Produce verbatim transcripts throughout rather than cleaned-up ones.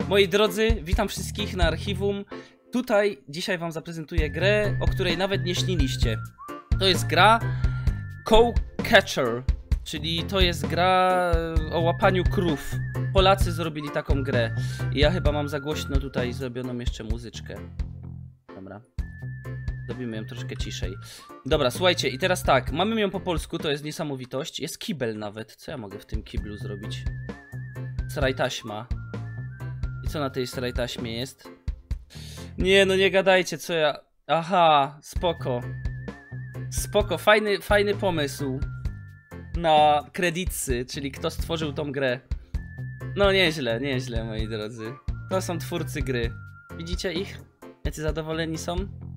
Moi drodzy, witam wszystkich na archiwum. Tutaj dzisiaj wam zaprezentuję grę, o której nawet nie śniliście. To jest gra Cow Catcher, czyli to jest gra o łapaniu krów. Polacy zrobili taką grę. I ja chyba mam za głośno tutaj zrobioną jeszcze muzyczkę. Dobra. Zrobimy ją troszkę ciszej. Dobra, słuchajcie, i teraz tak, mamy ją po polsku, to jest niesamowitość. Jest kibel nawet. Co ja mogę w tym kiblu zrobić? Sraj taśma. I co na tej sraj taśmie jest? Nie, no nie gadajcie, co ja... Aha, spoko. Spoko, fajny, fajny pomysł na kredytsy, czyli kto stworzył tą grę. No nieźle, nieźle, moi drodzy. To są twórcy gry. Widzicie ich? Jacy zadowoleni są?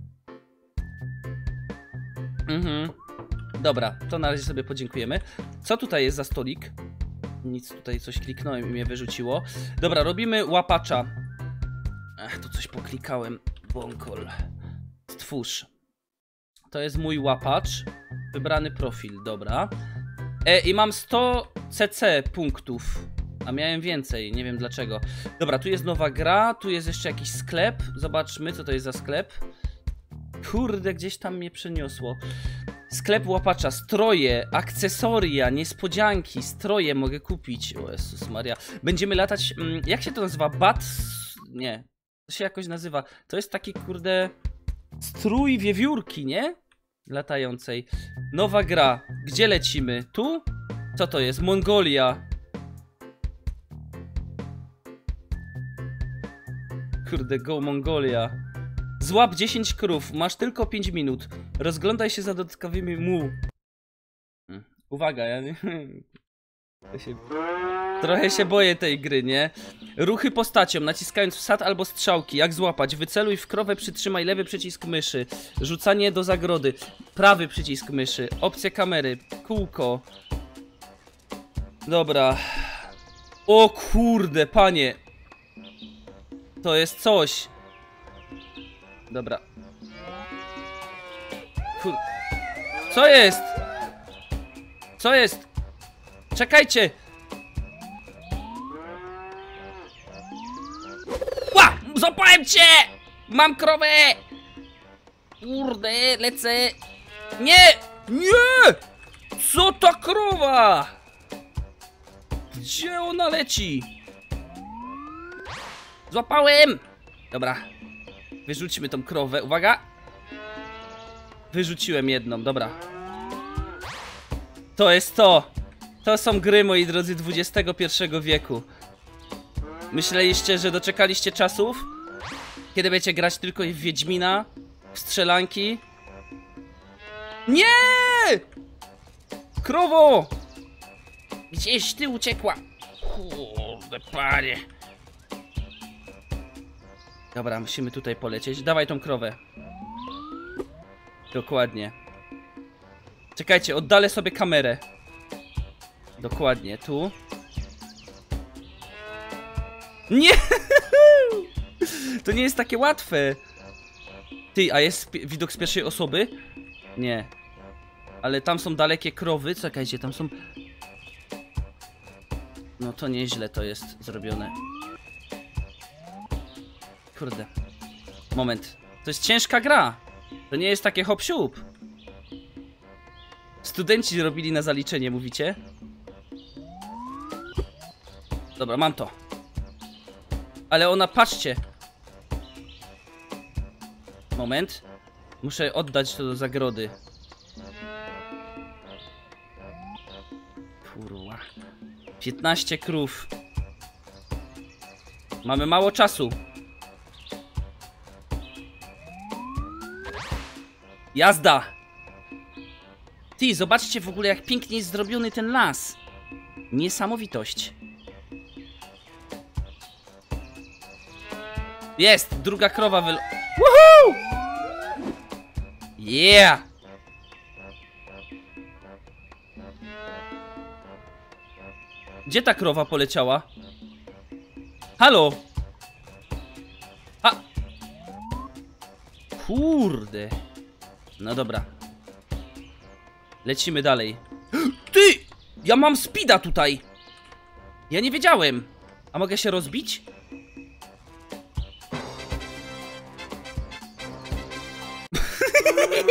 Mhm. Dobra, to na razie sobie podziękujemy. Co tutaj jest za stolik? Nic, tutaj coś kliknąłem i mnie wyrzuciło. Dobra, robimy łapacza. Ach, tu coś poklikałem. Bąkol. Stwórz. To jest mój łapacz. Wybrany profil, dobra. E, I mam sto cc punktów. A miałem więcej, nie wiem dlaczego. Dobra, tu jest nowa gra, tu jest jeszcze jakiś sklep. Zobaczmy, co to jest za sklep. Kurde, gdzieś tam mnie przeniosło. Sklep łapacza, stroje, akcesoria, niespodzianki, stroje mogę kupić. O Jezus Maria. Będziemy latać, mm, jak się to nazywa? Bat... Nie, to się jakoś nazywa. To jest taki, kurde, strój wiewiórki, nie? Latającej. Nowa gra. Gdzie lecimy? Tu? Co to jest? Mongolia. Kurde, go Mongolia. Złap dziesięć krów, masz tylko pięć minut. Rozglądaj się za dodatkowymi mu. Uwaga, ja nie... To się... Trochę się boję tej gry, nie? Ruchy postacią, naciskając wsad albo strzałki. Jak złapać? Wyceluj w krowę, przytrzymaj lewy przycisk myszy. Rzucanie do zagrody. Prawy przycisk myszy. Opcje kamery. Kółko. Dobra. O kurde, panie. To jest coś. Dobra. Kur... Co jest? Co jest? Czekajcie! Ła! Złapałem cię! Mam krowę! Kurde, lecę! Nie! Nie! Co ta krowa? Gdzie ona leci? Złapałem! Dobra. Wyrzućmy tą krowę. Uwaga! Wyrzuciłem jedną, dobra. To jest to! To są gry, moi drodzy, dwudziestego pierwszego wieku. Myśleliście, że doczekaliście czasów, kiedy będziecie grać tylko w Wiedźmina, w strzelanki? Nie! Krowo! Gdzieś ty uciekła? Kurde, panie. Dobra, musimy tutaj polecieć. Dawaj tą krowę. Dokładnie. Czekajcie, oddalę sobie kamerę. Dokładnie, tu. Nie! To nie jest takie łatwe. Ty, a jest widok z pierwszej osoby? Nie. Ale tam są dalekie krowy. Czekajcie, tam są... No to nieźle to jest zrobione. Kurde. Moment. To jest ciężka gra. To nie jest takie hop-siup. Studenci robili na zaliczenie, mówicie? Dobra, mam to. Ale ona, patrzcie. Moment. Muszę oddać to do zagrody. Kurwa. piętnaście krów. Mamy mało czasu. Jazda! Ty, zobaczcie w ogóle, jak pięknie jest zrobiony ten las. Niesamowitość. Jest! Druga krowa wyl... Woohoo! Yeah! Gdzie ta krowa poleciała? Halo! A! Kurde! No dobra. Lecimy dalej. Ty! Ja mam speeda tutaj! Ja nie wiedziałem. A mogę się rozbić?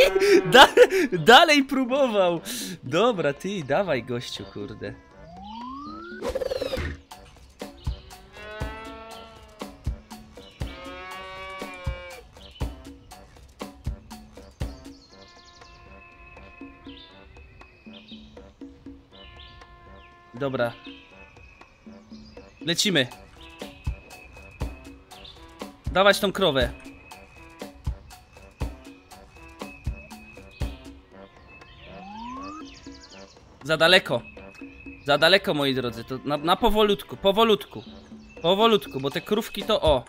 Da dalej próbował. Dobra, ty, dawaj gościu, kurde. Dobra. Lecimy. Dawać tą krowę. Za daleko. Za daleko, moi drodzy. To na, na powolutku, powolutku. Powolutku, bo te krówki to o.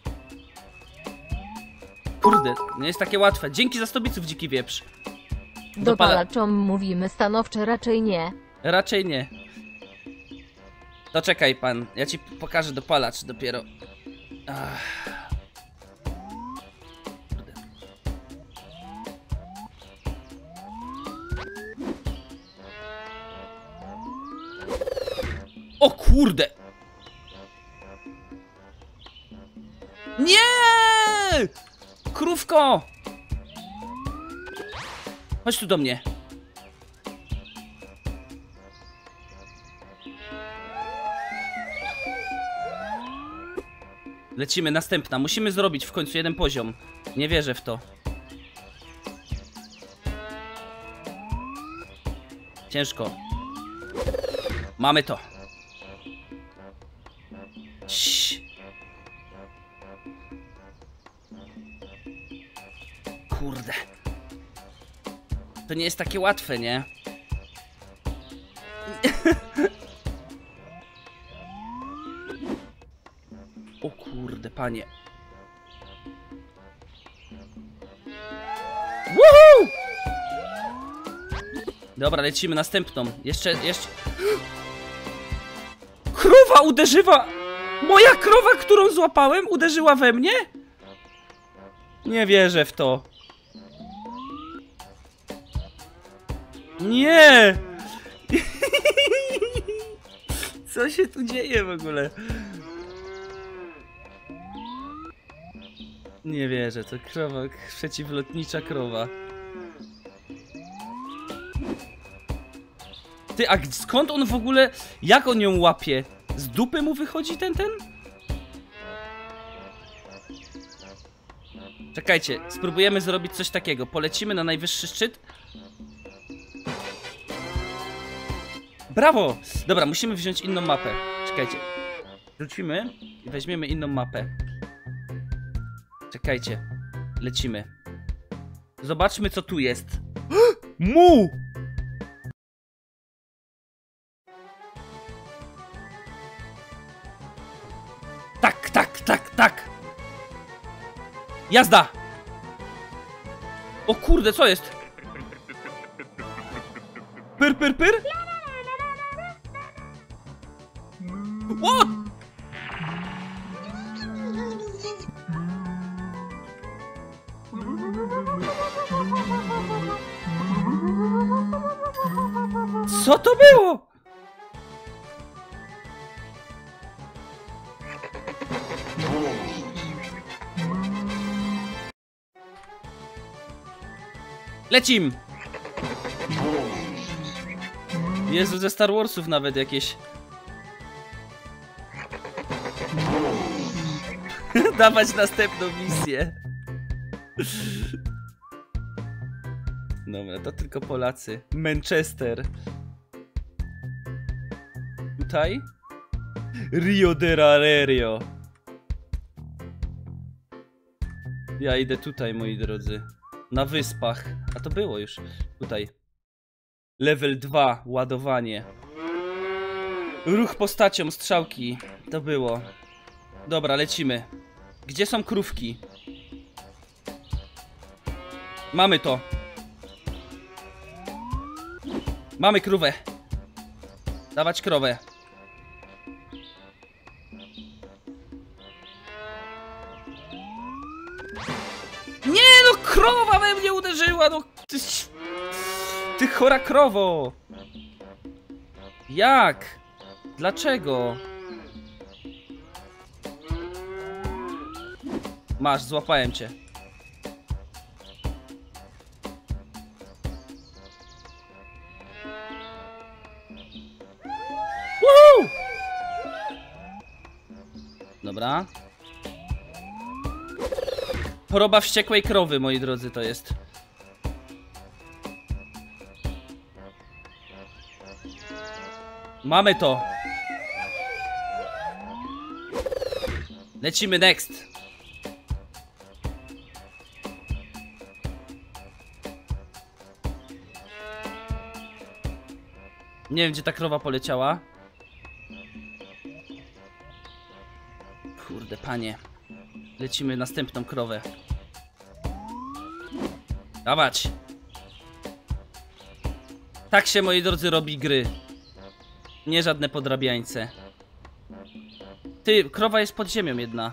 Kurde, nie jest takie łatwe. Dzięki za sto biców, dziki wieprz. Dopalaczom mówimy stanowcze raczej nie. Raczej nie. To czekaj pan, ja ci pokażę dopalacz dopiero. Ach. Kurde. O kurde! Nie! Krówko! Chodź tu do mnie. Lecimy, następna. Musimy zrobić w końcu jeden poziom. Nie wierzę w to. Ciężko. Mamy to. Ciii. Kurde. To nie jest takie łatwe, nie? O kurde, panie. Woohoo! Dobra, lecimy następną. Jeszcze, jeszcze... Krowa uderzyła! Moja krowa, którą złapałem, uderzyła we mnie? Nie wierzę w to. Nie! Co się tu dzieje w ogóle? Nie wierzę, to krowa, przeciwlotnicza krowa. Ty, a skąd on w ogóle, jak on ją łapie? Z dupy mu wychodzi ten, ten? Czekajcie, spróbujemy zrobić coś takiego. Polecimy na najwyższy szczyt. Brawo! Dobra, musimy wziąć inną mapę. Czekajcie. Rzucimy i weźmiemy inną mapę. Czekajcie. Lecimy. Zobaczmy, co tu jest. Mu! Tak, tak, tak, tak! Jazda! O kurde, co jest? Pyr, pyr, pyr? What? Co to było? Lecim! Jezu, ze Star Warsów nawet jakieś. Dawać następną misję. Dobra, to tylko Polacy. Manchester. Tutaj? Rio de Janeiro. Ja idę tutaj, moi drodzy. Na wyspach. A to było już. Tutaj. Level dwa. Ładowanie. Ruch postacią, strzałki. To było. Dobra, lecimy. Gdzie są krówki? Mamy to. Mamy krówę. Dawać krowę. Nie no, krowa we mnie uderzyła, no ty, ty chora krowo. Jak? Dlaczego? Masz, złapałem cię. Dobra. Choroba wściekłej krowy, moi drodzy, to jest. Mamy to. Lecimy next. Nie wiem, gdzie ta krowa poleciała. Kurde, panie. Lecimy następną krowę. Dawać. Tak się, moi drodzy, robi gry. Nie żadne podrabiańce. Ty, krowa jest pod ziemią jedna.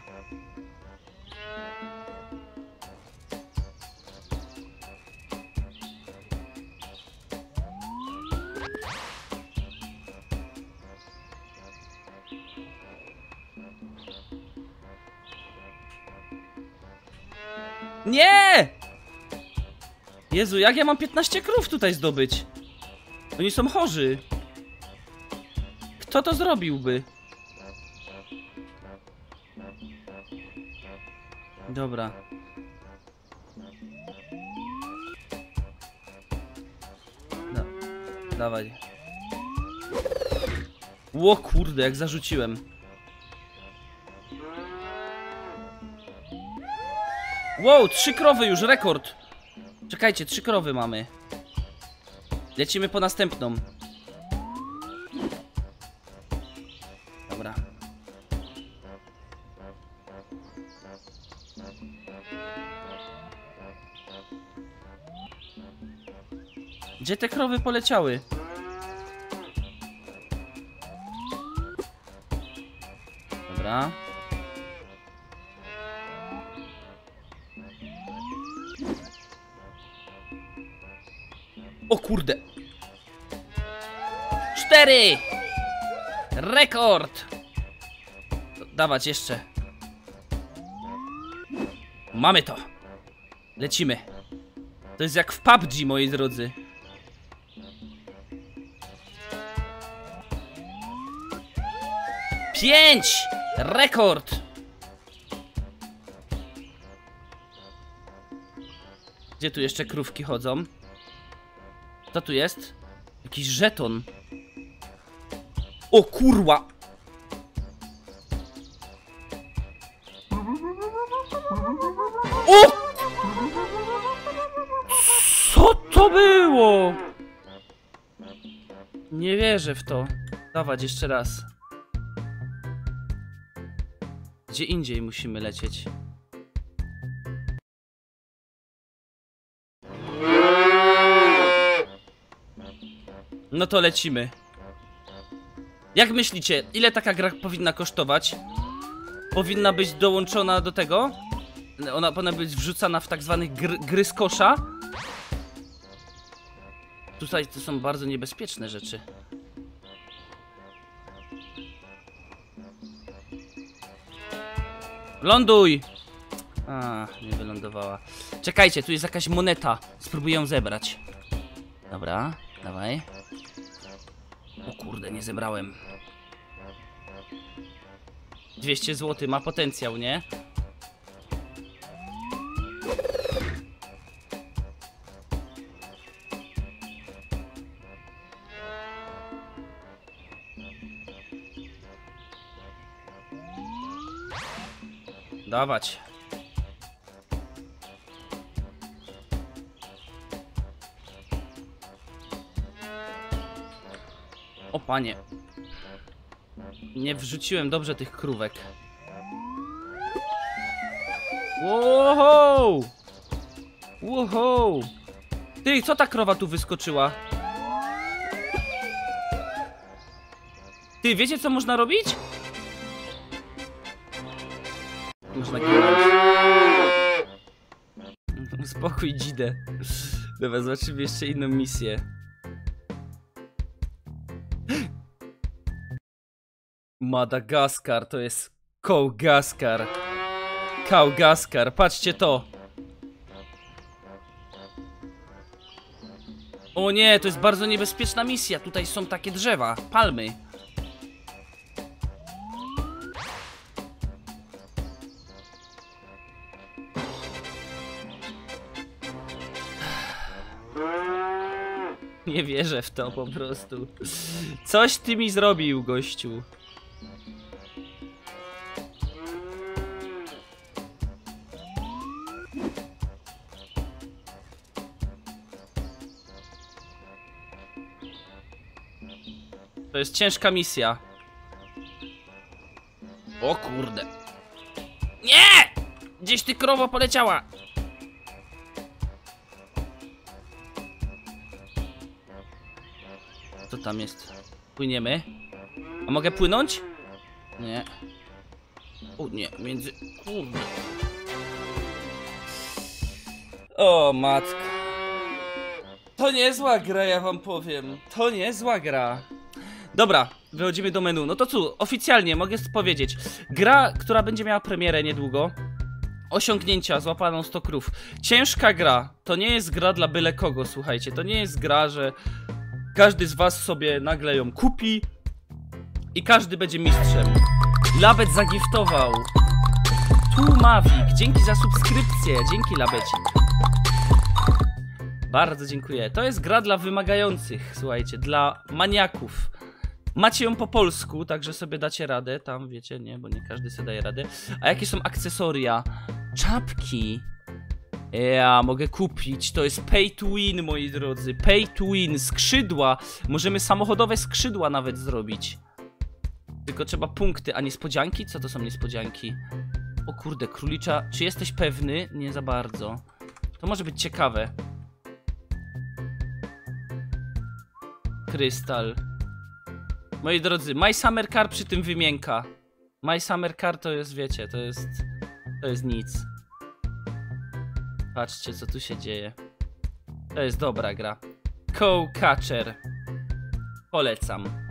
Nie! Jezu, jak ja mam piętnaście krów tutaj zdobyć? Oni są chorzy. Kto to zrobiłby? Dobra. Da Dawaj. Ło kurde, jak zarzuciłem. Wow, trzy krowy już, rekord. Czekajcie, trzy krowy mamy. Lecimy po następną. Dobra. Gdzie te krowy poleciały? Dobra. O kurde. Cztery. Rekord. Dawać jeszcze. Mamy to. Lecimy. To jest jak w P U B G, moi drodzy. Pięć. Rekord. Gdzie tu jeszcze krówki chodzą? Co tu jest? Jakiś żeton. O kurwa! O! Co to było? Nie wierzę w to. Dawać jeszcze raz. Gdzie indziej musimy lecieć. No to lecimy. Jak myślicie, ile taka gra powinna kosztować? Powinna być dołączona do tego? Ona powinna być wrzucana w tak zwanych gr gry z kosza? Tutaj to są bardzo niebezpieczne rzeczy. Ląduj! A, nie wylądowała. Czekajcie, tu jest jakaś moneta. Spróbuję ją zebrać. Dobra, dawaj. O kurde, nie zebrałem. dwieście złotych, ma potencjał, nie? Dawać. O panie. Nie wrzuciłem dobrze tych krówek. Wow! Wow! Ty, co ta krowa tu wyskoczyła? Ty, wiecie co można robić? Można ginąć. Uspokój dzidę. Dobra, zobaczymy jeszcze inną misję. Madagaskar to jest Kołgaskar. Kołgaskar, patrzcie to. O nie, to jest bardzo niebezpieczna misja. Tutaj są takie drzewa, palmy. Nie wierzę w to po prostu. Coś ty mi zrobił, gościu. To jest ciężka misja. O kurde. Nie! Gdzieś ty krowo poleciała. Co tam jest? Płyniemy. A mogę płynąć? Nie. O nie, między... Kurde. O matka. To niezła gra, ja wam powiem. To niezła gra. Dobra, wychodzimy do menu. No to co, oficjalnie mogę powiedzieć. Gra, która będzie miała premierę niedługo. Osiągnięcia, złapano sto krów. Ciężka gra. To nie jest gra dla byle kogo, słuchajcie. To nie jest gra, że każdy z was sobie nagle ją kupi i każdy będzie mistrzem. Labet zagiftował. Tu Mawik, dzięki za subskrypcję. Dzięki, Labecik. Bardzo dziękuję. To jest gra dla wymagających, słuchajcie, dla maniaków. Macie ją po polsku, także sobie dacie radę. Tam wiecie, nie, bo nie każdy sobie daje radę. A jakie są akcesoria? Czapki. Ja mogę kupić. To jest pay to win, moi drodzy. Pay to win. Skrzydła. Możemy samochodowe skrzydła nawet zrobić. Tylko trzeba punkty. A niespodzianki? Co to są niespodzianki? O kurde, królicza. Czy jesteś pewny? Nie za bardzo. To może być ciekawe. Krystal. Moi drodzy, My Summer Car przy tym wymienka. My Summer Car to jest, wiecie, to jest... To jest nic. Patrzcie, co tu się dzieje. To jest dobra gra. Cow Catcher. Polecam.